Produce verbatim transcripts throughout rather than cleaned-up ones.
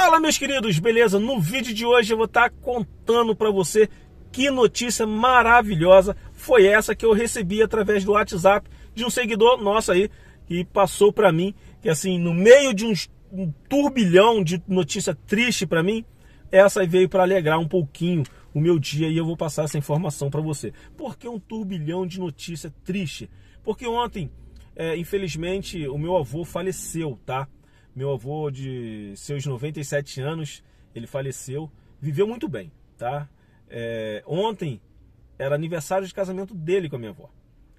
Fala, meus queridos, beleza? No vídeo de hoje eu vou estar contando para você que notícia maravilhosa foi essa que eu recebi através do WhatsApp de um seguidor nosso aí, que passou para mim, que assim, no meio de uns, um turbilhão de notícia triste para mim, essa aí veio para alegrar um pouquinho o meu dia e eu vou passar essa informação para você. Por que um turbilhão de notícia triste? Porque ontem, é, infelizmente, o meu avô faleceu, tá? Meu avô de seus noventa e sete anos, ele faleceu, viveu muito bem, tá? É, ontem era aniversário de casamento dele com a minha avó.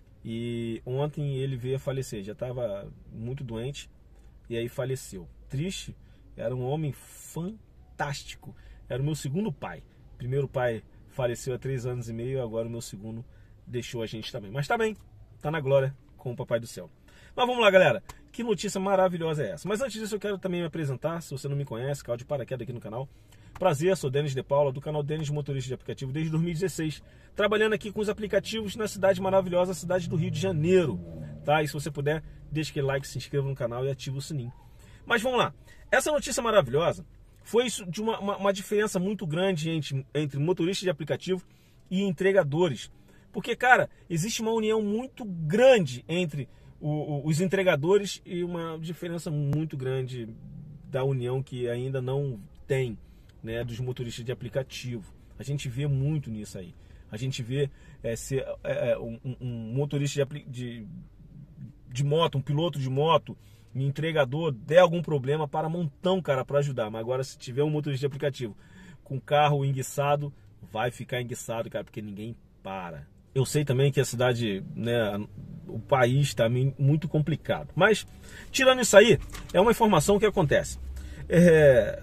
E ontem ele veio a falecer, já estava muito doente e aí faleceu. Triste, era um homem fantástico, era o meu segundo pai. Primeiro pai faleceu há três anos e meio, agora o meu segundo deixou a gente também. Mas tá bem, tá na glória com o Papai do Céu. Mas vamos lá, galera, que notícia maravilhosa é essa? Mas antes disso eu quero também me apresentar, se você não me conhece, caiu de paraquedas aqui no canal. Prazer, sou Denis de Paula, do canal Denis Motorista de Aplicativo, desde dois mil e dezesseis, trabalhando aqui com os aplicativos na cidade maravilhosa, cidade do Rio de Janeiro, tá? E se você puder, deixa aquele like, se inscreva no canal e ativa o sininho. Mas vamos lá, essa notícia maravilhosa foi de uma, uma, uma diferença muito grande entre, entre motoristas de aplicativo e entregadores. Porque, cara, existe uma união muito grande entre o, o, os entregadores e uma diferença muito grande da união que ainda não tem, né, dos motoristas de aplicativo. A gente vê muito nisso aí. A gente vê é, ser, é, um, um motorista de, de, de moto, um piloto de moto, um entregador, der algum problema, para montão, cara, para ajudar. Mas agora, se tiver um motorista de aplicativo com carro enguiçado, vai ficar enguiçado, cara, porque ninguém para. Eu sei também que a cidade, né, o país está muito complicado. Mas, tirando isso aí, é uma informação que acontece. É,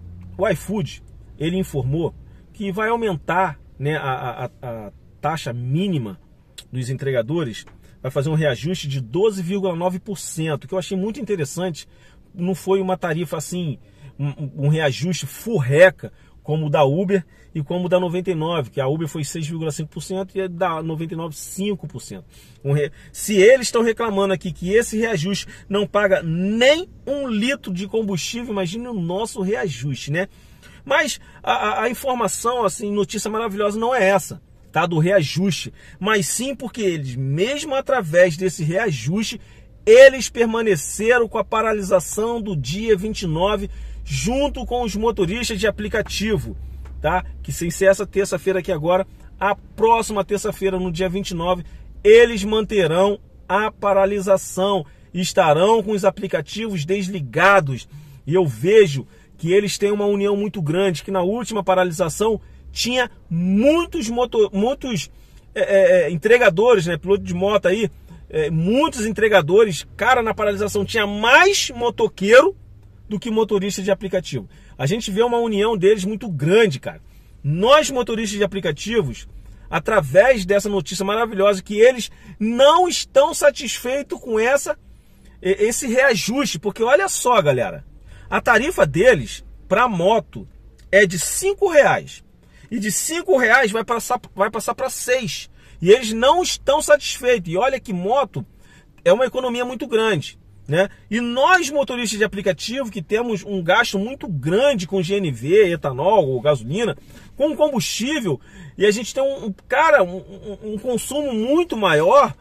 o iFood, ele informou que vai aumentar, né, a, a, a taxa mínima dos entregadores, vai fazer um reajuste de doze vírgula nove por cento, que eu achei muito interessante. Não foi uma tarifa assim, um, um reajuste furreca, como o da Uber e como o da noventa e nove, que a Uber foi seis vírgula cinco por cento e a da noventa e nove, cinco por cento. Um re... Se eles estão reclamando aqui que esse reajuste não paga nem um litro de combustível, imagine o nosso reajuste, né? Mas a, a, a informação, assim, notícia maravilhosa não é essa, tá? Do reajuste, mas sim porque eles, mesmo através desse reajuste, eles permaneceram com a paralisação do dia vinte e nove, junto com os motoristas de aplicativo, tá? Que sem ser essa terça-feira aqui agora, a próxima terça-feira, no dia vinte e nove, eles manterão a paralisação, estarão com os aplicativos desligados. E eu vejo que eles têm uma união muito grande, que na última paralisação tinha muitos, motor, muitos é, é, entregadores, né? Piloto de moto aí, é, muitos entregadores, cara, na paralisação tinha mais motoqueiro do que motorista de aplicativo. A gente vê uma união deles muito grande, cara. Nós, motoristas de aplicativos, através dessa notícia maravilhosa, que eles não estão satisfeitos com essa, esse reajuste, porque olha só, galera, a tarifa deles para moto é de cinco reais, e de cinco reais vai passar, vai passar para seis, e eles não estão satisfeitos. E olha que moto é uma economia muito grande, né? E nós, motoristas de aplicativo, que temos um gasto muito grande com G N V, etanol ou gasolina, com combustível, e a gente tem um, cara, um, um, um consumo muito maior,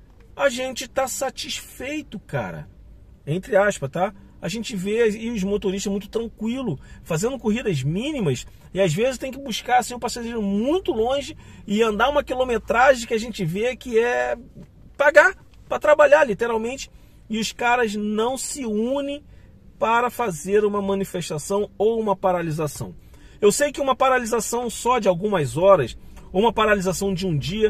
a gente está satisfeito, cara. Entre aspas, tá? A gente vê e os motoristas muito tranquilo, fazendo corridas mínimas, e às vezes tem que buscar assim, um passageiro muito longe e andar uma quilometragem que a gente vê que é pagar para trabalhar, literalmente. E os caras não se unem para fazer uma manifestação ou uma paralisação. Eu sei que uma paralisação só de algumas horas, ou uma paralisação de um dia,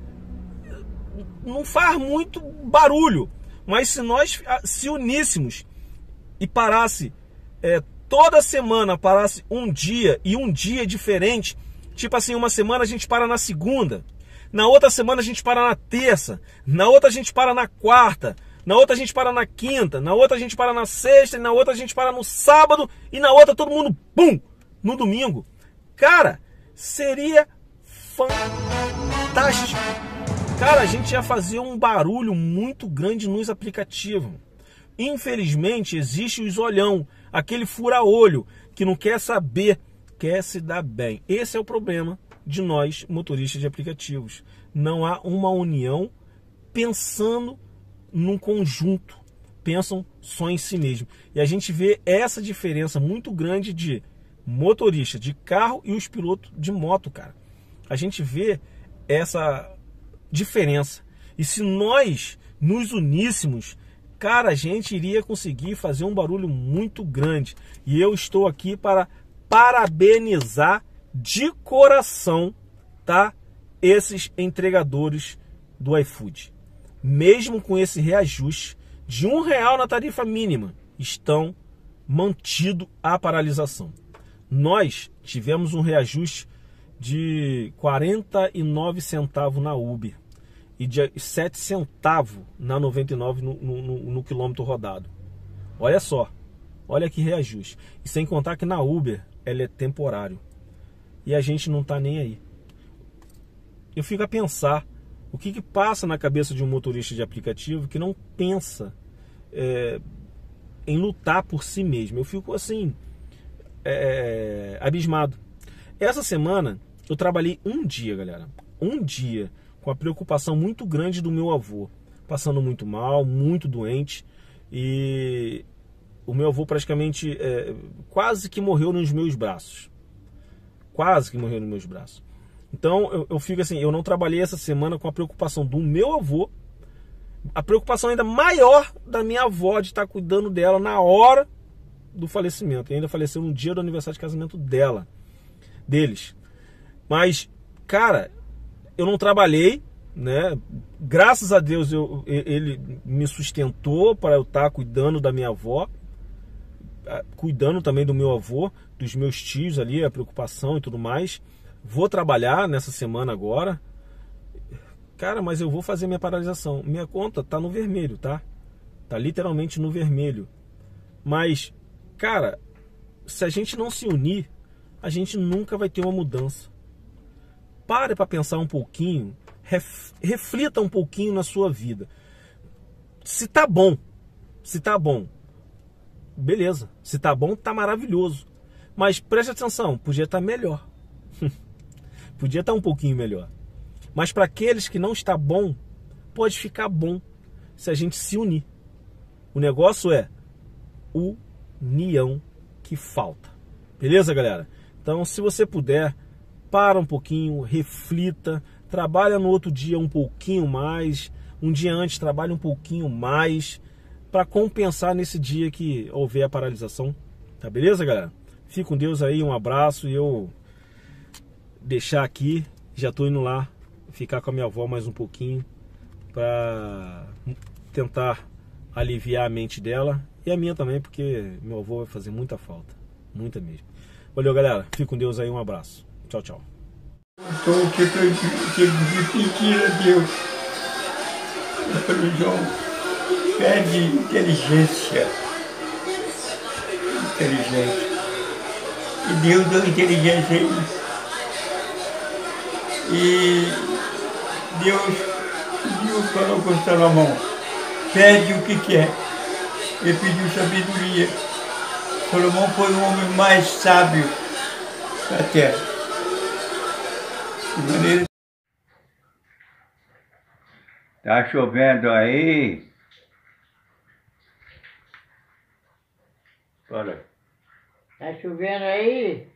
não faz muito barulho. Mas se nós se uníssemos e parasse é, toda semana, parasse um dia e um dia diferente, tipo assim, uma semana a gente para na segunda, na outra semana a gente para na terça, na outra a gente para na quarta, na outra a gente para na quinta, na outra a gente para na sexta, e na outra a gente para no sábado, e na outra todo mundo, pum, no domingo. Cara, seria fantástico. Cara, a gente ia fazer um barulho muito grande nos aplicativos. Infelizmente, existe os olhão. aquele fura-olho que não quer saber, quer se dar bem. Esse é o problema de nós, motoristas de aplicativos. Não há uma união pensando num conjunto, pensam só em si mesmo. E a gente vê essa diferença muito grande de motorista de carro e os pilotos de moto, cara. A gente vê essa diferença. E se nós nos uníssemos, cara, a gente iria conseguir fazer um barulho muito grande. E eu estou aqui para parabenizar de coração, tá? Esses entregadores do iFood. Mesmo com esse reajuste de um real na tarifa mínima, estão mantido a paralisação. Nós tivemos um reajuste de quarenta e nove centavos na Uber e de sete centavos na noventa e nove no, no, no, no quilômetro rodado. Olha só, olha que reajuste. E sem contar que na Uber ela é temporário e a gente não está nem aí. Eu fico a pensar o que, que passa na cabeça de um motorista de aplicativo que não pensa é, em lutar por si mesmo. Eu fico assim é, abismado. Essa semana eu trabalhei um dia, galera, um dia com a preocupação muito grande do meu avô, passando muito mal, muito doente, e o meu avô praticamente é, quase que morreu nos meus braços, quase que morreu nos meus braços. Então eu, eu fico assim, eu não trabalhei essa semana com a preocupação do meu avô, a preocupação ainda maior da minha avó de estar cuidando dela na hora do falecimento, e ainda faleceu no dia do aniversário de casamento dela, deles. Mas, cara, eu não trabalhei, né? Graças a Deus eu, ele me sustentou para eu estar cuidando da minha avó, cuidando também do meu avô, dos meus tios ali, a preocupação e tudo mais. Vou trabalhar nessa semana agora, cara, mas eu vou fazer minha paralisação. Minha conta tá no vermelho, tá? Tá literalmente no vermelho. Mas, cara, se a gente não se unir, a gente nunca vai ter uma mudança. Pare para pensar um pouquinho, ref, reflita um pouquinho na sua vida. Se tá bom, se tá bom, beleza. Se tá bom, tá maravilhoso. Mas preste atenção, podia estar melhor. Podia estar um pouquinho melhor. Mas para aqueles que não está bom, pode ficar bom se a gente se unir. O negócio é união que falta. Beleza, galera? Então, se você puder, para um pouquinho, reflita, trabalha no outro dia um pouquinho mais, um dia antes trabalha um pouquinho mais, para compensar nesse dia que houver a paralisação. Tá beleza, galera? Fique com Deus aí, um abraço, e eu deixar aqui, já tô indo lá, ficar com a minha avó mais um pouquinho, para tentar aliviar a mente dela, e a minha também, porque meu avô vai fazer muita falta, muita mesmo. Valeu, galera, fique com Deus aí, um abraço. Tchau, tchau. Estou aqui para pedir a Deus, a religião pede inteligência, inteligência, e Deus deu inteligência aí, e Deus pediu, falou com Salomão, pede o que quer, ele pediu sabedoria. Salomão foi o homem mais sábio da terra. De maneira... Tá chovendo aí? Olha. Tá chovendo aí?